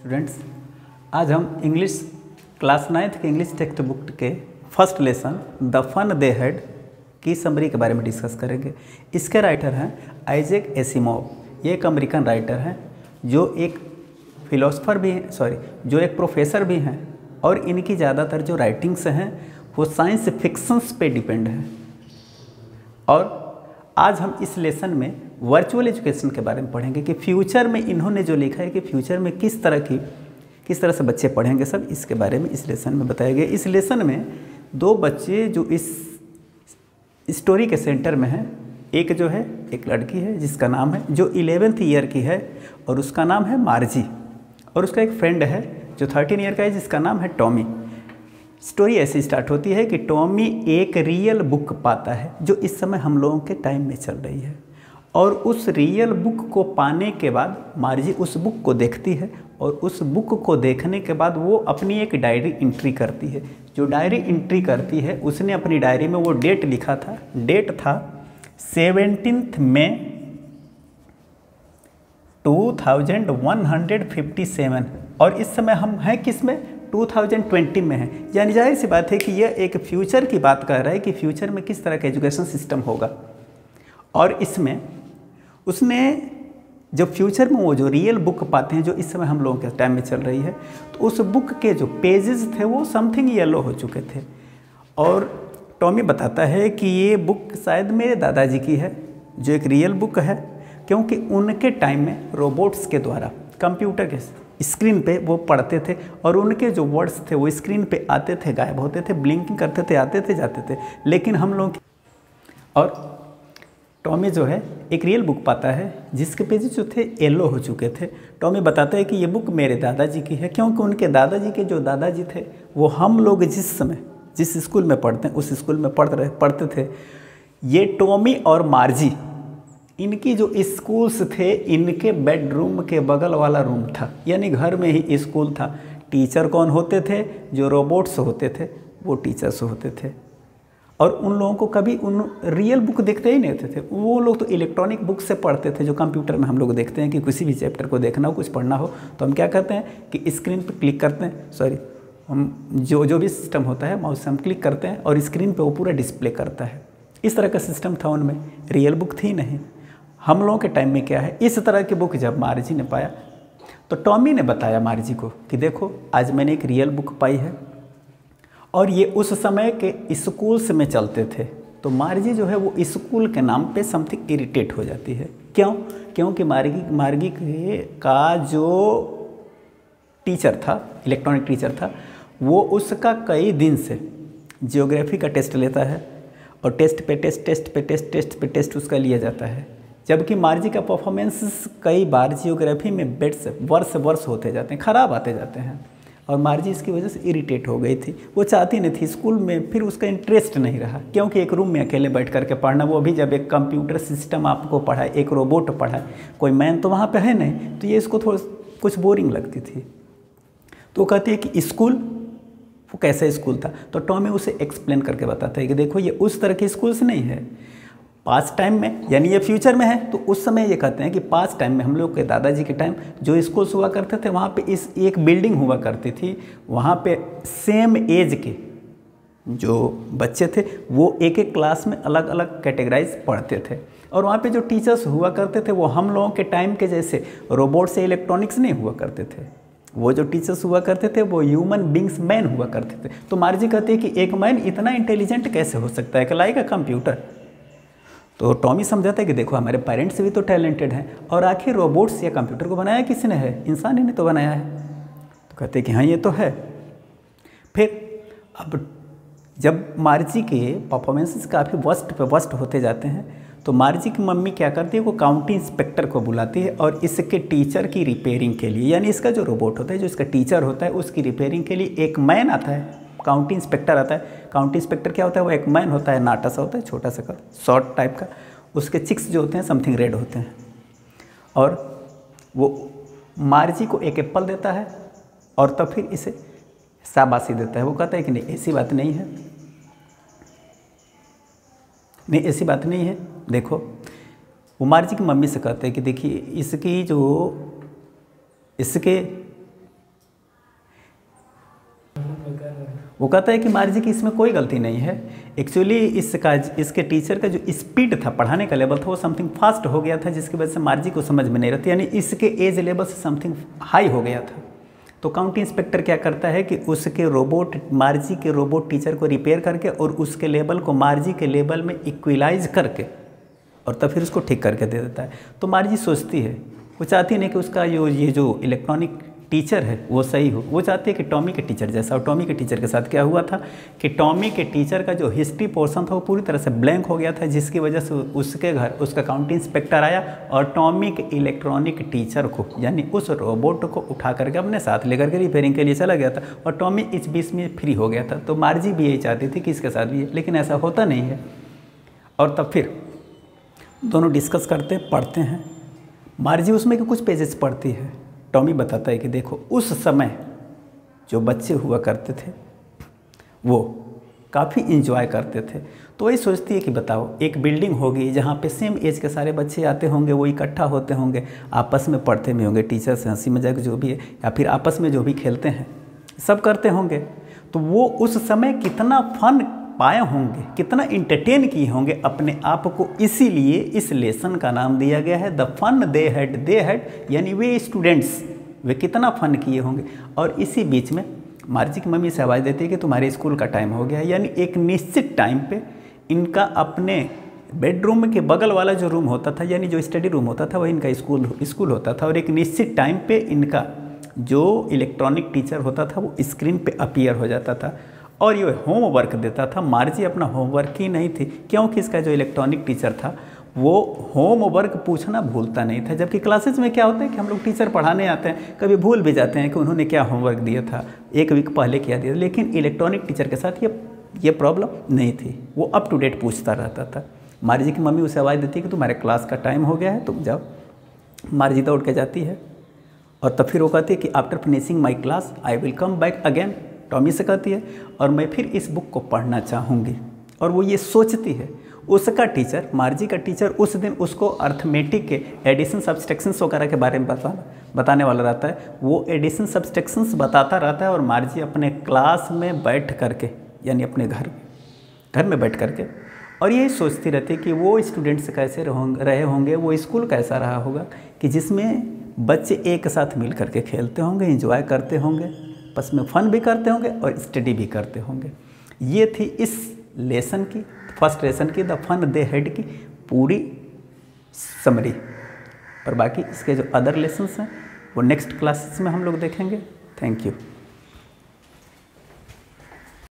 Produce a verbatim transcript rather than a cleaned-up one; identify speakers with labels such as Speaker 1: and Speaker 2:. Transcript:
Speaker 1: Students, आज हम English class ninth के इंग्लिश टेक्स्ट बुक के first lesson the fun they had की समरी के बारे में डिस्कस करेंगे। इसके राइटर हैं आइजैक एसिमोव। ये एक अमेरिकन राइटर हैं जो एक फिलोसफर भी हैं, सॉरी जो एक प्रोफेसर भी हैं, और इनकी ज़्यादातर जो राइटिंग्स हैं वो साइंस फिक्शंस पे डिपेंड हैं। और आज हम इस लेसन में वर्चुअल एजुकेशन के बारे में पढ़ेंगे कि फ्यूचर में इन्होंने जो लिखा है कि फ्यूचर में किस तरह की किस तरह से बच्चे पढ़ेंगे, सब इसके बारे में इस लेसन में बताया गया। इस लेसन में दो बच्चे जो इस स्टोरी के सेंटर में हैं, एक जो है एक लड़की है जिसका नाम है जो इलेवेंथ ईयर की है और उसका नाम है मार्जी, और उसका एक फ्रेंड है जो थर्टीन ईयर का है जिसका नाम है टॉमी। स्टोरी ऐसी स्टार्ट होती है कि टॉमी एक रियल बुक पाता है जो इस समय हम लोगों के टाइम में चल रही है, और उस रियल बुक को पाने के बाद मार्जी उस बुक को देखती है, और उस बुक को देखने के बाद वो अपनी एक डायरी एंट्री करती है। जो डायरी एंट्री करती है उसने अपनी डायरी में वो डेट लिखा था, डेट था seventeenth May two thousand one hundred fifty seven, और इस समय हम हैं किस में, टू थाउजेंड ट्वेंटी में है। यानी जाहिर सी बात है कि यह एक फ्यूचर की बात कर रहा है कि फ्यूचर में किस तरह का एजुकेशन सिस्टम होगा। और इसमें उसने जब फ्यूचर में वो जो रियल बुक पाते हैं जो इस समय हम लोगों के टाइम में चल रही है, तो उस बुक के जो पेजेस थे वो समथिंग येलो हो चुके थे। और टॉमी बताता है कि ये बुक शायद मेरे दादाजी की है, जो एक रियल बुक है, क्योंकि उनके टाइम में रोबोट्स के द्वारा कंप्यूटर के स्क्रीन पे वो पढ़ते थे, और उनके जो वर्ड्स थे वो स्क्रीन पे आते थे, गायब होते थे, ब्लिंकिंग करते थे, आते थे, जाते थे। लेकिन हम लोग और टॉमी जो है एक रियल बुक पाता है जिसके पेजेस जो थे येलो हो चुके थे। टॉमी बताता है कि ये बुक मेरे दादाजी की है, क्योंकि उनके दादाजी के जो दादाजी थे वो हम लोग जिस समय जिस स्कूल में पढ़ते हैं उस स्कूल में पढ़ रहे पढ़ते थे। ये टॉमी और मार्जी, इनकी जो स्कूल्स थे इनके बेडरूम के बगल वाला रूम था, यानी घर में ही स्कूल था। टीचर कौन होते थे, जो रोबोट्स होते थे वो टीचर्स होते थे। और उन लोगों को कभी उन रियल बुक देखते ही नहीं होते थे, वो लोग तो इलेक्ट्रॉनिक बुक से पढ़ते थे, जो कंप्यूटर में हम लोग देखते हैं कि किसी भी चैप्टर को देखना हो, कुछ पढ़ना हो तो हम क्या करते हैं कि स्क्रीन पर क्लिक करते हैं, सॉरी हम जो जो भी सिस्टम होता है माउस से हम क्लिक करते हैं और स्क्रीन पर वो पूरा डिस्प्ले करता है। इस तरह का सिस्टम था उनमें, रियल बुक थी नहीं। हम लोगों के टाइम में क्या है, इस तरह की बुक जब मार्जी ने पाया तो टॉमी ने बताया मार्जी को कि देखो आज मैंने एक रियल बुक पाई है, और ये उस समय के स्कूल्स में चलते थे। तो मार्जी जो है वो स्कूल के नाम पे समथिंग इरिटेट हो जाती है। क्यों? क्योंकि मार्गी मार्गी के का जो टीचर था, इलेक्ट्रॉनिक टीचर था, वो उसका कई दिन से जियोग्राफी का टेस्ट लेता है, और टेस्ट पे टेस्ट टेस्ट पे टेस्ट टेस्ट पे टेस्ट उसका लिया जाता है, जबकि मार्जी का परफॉर्मेंस कई बार जियोग्राफी में बेट्स वर्ष वर्ष होते जाते हैं, ख़राब आते जाते हैं। और मार्जी इसकी वजह से इरिटेट हो गई थी, वो चाहती नहीं थी स्कूल में, फिर उसका इंटरेस्ट नहीं रहा, क्योंकि एक रूम में अकेले बैठ करके पढ़ना, वो भी जब एक कंप्यूटर सिस्टम आपको पढ़ाए, एक रोबोट पढ़ाए, कोई मैन तो वहाँ पे है नहीं, तो ये इसको थोड़ा कुछ बोरिंग लगती थी। तो कहती है कि स्कूल वो कैसा स्कूल था, तो टॉमी उसे एक्सप्लेन करके बताता है कि देखो ये उस तरह के स्कूल्स नहीं है। पास्ट टाइम में, यानी ये फ्यूचर में है, तो उस समय ये कहते हैं कि पास्ट टाइम में हम लोग के दादाजी के टाइम जो स्कूल्स हुआ करते थे वहाँ पे इस एक बिल्डिंग हुआ करती थी, वहाँ पे सेम एज के जो बच्चे थे वो एक एक क्लास में अलग अलग कैटेगराइज पढ़ते थे, और वहाँ पे जो टीचर्स हुआ करते थे वो हम लोगों के टाइम के जैसे रोबोट से इलेक्ट्रॉनिक्स नहीं हुआ करते थे। वो जो टीचर्स हुआ करते थे वो ह्यूमन बींग्स मैन हुआ करते थे। तो मार्जी कहते हैं कि एक मैन इतना इंटेलिजेंट कैसे हो सकता है, लाइक अ कंप्यूटर। तो टॉमी समझाता है कि देखो हमारे पेरेंट्स भी तो टैलेंटेड हैं, और आखिर रोबोट्स या कंप्यूटर को बनाया किसने है, इंसान ही ने तो बनाया है। तो कहते हैं कि हाँ ये तो है। फिर अब जब मार्जी के परफॉर्मेंसेस काफ़ी वर्स्ट पे वर्स्ट होते जाते हैं, तो मार्जी की मम्मी क्या करती है, वो काउंटी इंस्पेक्टर को बुलाती है, और इसके टीचर की रिपेयरिंग के लिए, यानी इसका जो रोबोट होता है, जो इसका टीचर होता है, उसकी रिपेयरिंग के लिए एक मैन आता है, काउंटी इंस्पेक्टर आता है। काउंटी इंस्पेक्टर क्या होता है, वो एक मैन होता है, नाटा सा होता है, छोटा सा का शॉर्ट टाइप का, उसके चिक्स जो होते हैं समथिंग रेड होते हैं, और वो मार्जी को एक एप्पल देता है, और तब फिर इसे शाबाशी देता है। वो कहता है कि नहीं ऐसी बात नहीं है, नहीं ऐसी बात नहीं है, देखो। वो मार्जी की मम्मी से कहते हैं कि देखिए इसकी जो इसके वो कहता है कि मार्जी की इसमें कोई गलती नहीं है, एक्चुअली इसका इसके टीचर का जो स्पीड था, पढ़ाने का लेवल था, वो समथिंग फास्ट हो गया था, जिसकी वजह से मार्जी को समझ में नहीं रहती, यानी इसके एज लेवल से समथिंग हाई हो गया था। तो काउंटी इंस्पेक्टर क्या करता है कि उसके रोबोट मार्जी के रोबोट टीचर को रिपेयर करके और उसके लेवल को मार्जी के लेवल में इक्विलाइज करके और तब फिर उसको ठीक करके दे देता है। तो मार्जी सोचती है, वो चाहती नहीं कि उसका जो ये जो इलेक्ट्रॉनिक टीचर है वो सही हो, वो चाहती है कि टॉमी के टीचर जैसा। और टॉमी के टीचर के साथ क्या हुआ था कि टॉमी के टीचर का जो हिस्ट्री पोर्शन था वो पूरी तरह से ब्लैंक हो गया था, जिसकी वजह से उसके घर उसका काउंटी इंस्पेक्टर आया और टॉमी के इलेक्ट्रॉनिक टीचर को यानी उस रोबोट को उठा करके अपने साथ लेकर के रिपेयरिंग के लिए चला गया था और टॉमी इस बीच में फ्री हो गया था। तो मार्जी भी यही चाहती थी कि इसके साथ भी, लेकिन ऐसा होता नहीं है। और तब फिर दोनों डिस्कस करते पढ़ते हैं। मार्जी उसमें के कुछ पेजेस पढ़ती है। टॉमी बताता है कि देखो उस समय जो बच्चे हुआ करते थे वो काफ़ी इंजॉय करते थे। तो वही सोचती है कि बताओ एक बिल्डिंग होगी जहाँ पे सेम एज के सारे बच्चे आते होंगे, वो इकट्ठा होते होंगे, आपस में पढ़ते भी होंगे, टीचर से हंसी मजाक जो भी है या फिर आपस में जो भी खेलते हैं सब करते होंगे। तो वो उस समय कितना फन पाए होंगे, कितना इंटरटेन किए होंगे अपने आप को। इसीलिए इस लेसन का नाम दिया गया है the fun they had they had, यानी वे स्टूडेंट्स वे कितना फन किए होंगे। और इसी बीच में मार्जी की मम्मी से आवाज़ देती है कि तुम्हारे स्कूल का टाइम हो गया है, यानी एक निश्चित टाइम पे इनका अपने बेडरूम के बगल वाला जो रूम होता था यानी जो स्टडी रूम होता था वह इनका स्कूल स्कूल होता था। और एक निश्चित टाइम पे इनका जो इलेक्ट्रॉनिक टीचर होता था वो स्क्रीन पे अपीयर हो जाता था और ये होमवर्क देता था। मार्जी अपना होमवर्क ही नहीं थी, क्योंकि इसका जो इलेक्ट्रॉनिक टीचर था वो होमवर्क पूछना भूलता नहीं था। जबकि क्लासेस में क्या होता है कि हम लोग टीचर पढ़ाने आते हैं, कभी भूल भी जाते हैं कि उन्होंने क्या होमवर्क दिया था, एक वीक पहले क्या दिया, लेकिन इलेक्ट्रॉनिक टीचर के साथ ये ये प्रॉब्लम नहीं थी, वो अप टू डेट पूछता रहता था। मार्जी की मम्मी उसे आवाज़ देती है कि तुम्हारे क्लास का टाइम हो गया है, तुम जाओ। मार्जी तो उठ के जाती है और तब फिर वो कहती है कि after finishing my class I will come back again. Tommy से कहती है और मैं फिर इस बुक को पढ़ना चाहूँगी। और वो ये सोचती है, उसका टीचर मार्जी का टीचर उस दिन उसको अर्थमेटिक के एडिशन सब्सट्रैक्शंस वगैरह के बारे में बता बताने वाला रहता है। वो एडिशन सब्सट्रैक्शंस बताता रहता है और मार्जी अपने क्लास में बैठ करके यानी अपने घर घर में बैठ करके और यही सोचती रहती है कि वो स्टूडेंट्स कैसे रहे होंगे, वो स्कूल कैसा रहा होगा कि जिसमें बच्चे एक साथ मिल करके खेलते होंगे, एंजॉय करते होंगे, बस में फन भी करते होंगे और स्टडी भी करते होंगे। ये थी इस लेसन की फर्स्ट लेसन की द फन दे हैड की पूरी समरी। और बाकी इसके जो अदर लेसन्स हैं वो नेक्स्ट क्लासेस में हम लोग देखेंगे। Thank you.